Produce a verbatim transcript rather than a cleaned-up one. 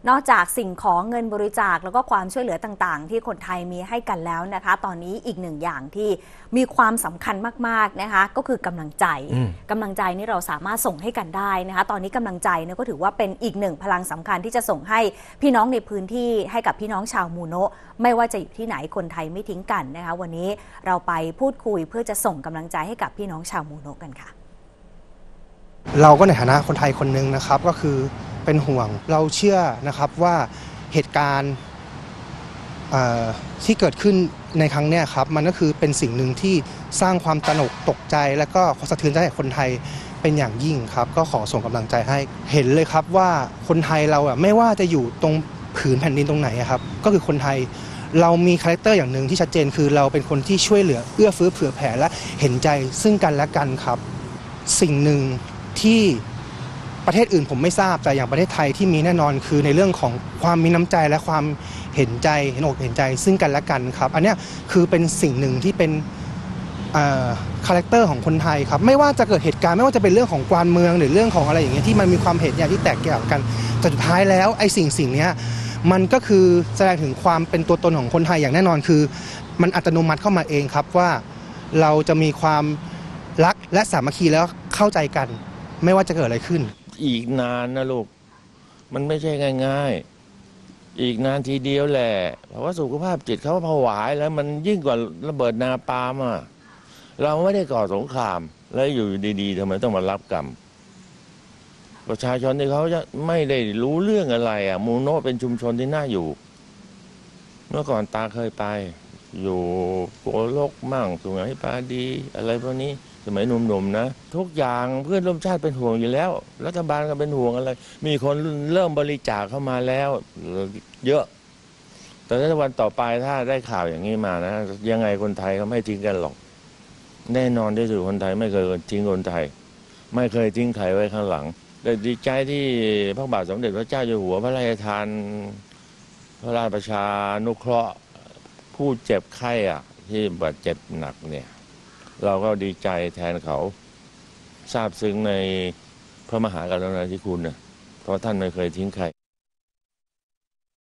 นอกจากสิ่งของเงินบริจาคแล้วก็ความช่วยเหลือต่างๆที่คนไทยมีให้กันแล้วนะคะตอนนี้อีกหนึ่งอย่างที่มีความสำคัญมากๆนะคะก็คือกำลังใจกำลังใจนี่เราสามารถส่งให้กันได้นะคะตอนนี้กำลังใจเนี่ยก็ถือว่าเป็นอีกหนึ่งพลังสำคัญที่จะส่งให้พี่น้องในพื้นที่ให้กับพี่น้องชาวมูโนะไม่ว่าจะอยู่ที่ไหนคนไทยไม่ทิ้งกันนะคะวันนี้เราไปพูดคุยเพื่อจะส่งกำลังใจให้กับพี่น้องชาวมูโนะกันค่ะเราก็ในฐานะคนไทยคนหนึ่งนะครับก็คือเป็นห่วงเราเชื่อนะครับว่าเหตุการณ์ที่เกิดขึ้นในครั้งนี้ครับมันก็คือเป็นสิ่งหนึ่งที่สร้างความตระหนกตกใจและก็สะเทือนใจให้คนไทยเป็นอย่างยิ่งครับก็ขอส่งกำลังใจให้เห็นเลยครับว่าคนไทยเราอ่ะไม่ว่าจะอยู่ตรงผืนแผ่นดินตรงไหนครับก็คือคนไทยเรามีคาแรคเตอร์อย่างหนึ่งที่ชัดเจนคือเราเป็นคนที่ช่วยเหลือเอื้อเฟื้อเผื่อแผ่และเห็นใจซึ่งกันและกันครับสิ่งหนึ่งที่ประเทศอื่นผมไม่ทราบแต่อย่างประเทศไทยที่มีแน่นอนคือในเรื่องของความมีน้ำใจและความเห็นใจเห็นอกเห็นใจซึ่งกันและกันครับอันนี้คือเป็นสิ่งหนึ่งที่เป็นคาแรคเตอร์ของคนไทยครับไม่ว่าจะเกิดเหตุการณ์ไม่ว่าจะเป็นเรื่องของการเมืองหรือเรื่องของอะไรอย่างเงี้ยที่มันมีความเห็นอย่างที่แตกแยกกันแต่สุดท้ายแล้วไอ้สิ่งสิ่งนี้มันก็คือแสดงถึงความเป็นตัวตนของคนไทยอย่างแน่นอนคือมันอัตโนมัติเข้ามาเองครับว่าเราจะมีความรักและสามัคคีแล้วเข้าใจกันไม่ว่าจะเกิดอะไรขึ้นอีกนานนะลูกมันไม่ใช่ง่ายๆอีกนานทีเดียวแหละเพราะว่าสุขภาพจิตเขาผวาแล้วมันยิ่งกว่าระเบิดนาปาล์มอ่ะเราไม่ได้ก่อสงครามแล้วอยู่ดีๆทำไมต้องมารับกรรมประชาชนที่เขาจะไม่ได้รู้เรื่องอะไรอ่ะมูโนะเป็นชุมชนที่น่าอยู่เมื่อก่อนตาเคยไปอยู่โกลกมั่งสุไหงปาดีอะไรพวกนี้สมัยหนุ่มๆนะทุกอย่างเพื่อนร่วมชาติเป็นห่วงอยู่แล้วรัฐบาลก็เป็นห่วงอะไรมีคนเริ่มบริจาคเข้ามาแล้วเยอะแต่ถ้าวันต่อไปถ้าได้ข่าวอย่างนี้มานะยังไงคนไทยเขาไม่ทิ้งกันหรอกแน่นอนที่สุดคนไทยไม่เคยทิ้งคนไทยไม่เคยทิ้งใครไว้ข้างหลังแต่ดีใจที่พระบาทสมเด็จพระเจ้าอยู่หัวพระราชทานพระราชประชานุเคราะห์ผู้เจ็บไข้อ่ะที่บาดเจ็บหนักเนี่ยเราก็ดีใจแทนเขาซาบซึ้งในพระมหากรุณาธิคุณนะเพราะท่านไม่เคยทิ้งใคร